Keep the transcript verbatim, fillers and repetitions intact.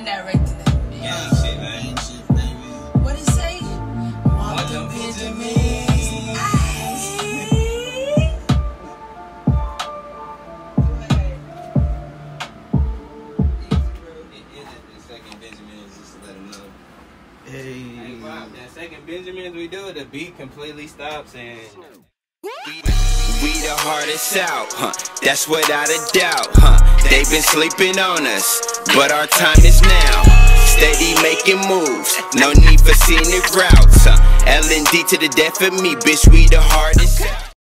directing it. Yeah, ain't shit, man. Ain't shit, baby. What did he say? Want them Benjamins. Hey. Hey, wow, that second Benjamins we do, the beat completely stops and we the hardest out, huh? That's without a doubt, huh? They been sleeping on us, but our time is now. Steady making moves, no need for scenic routes, huh? L N D to the death of me, bitch, we the hardest out.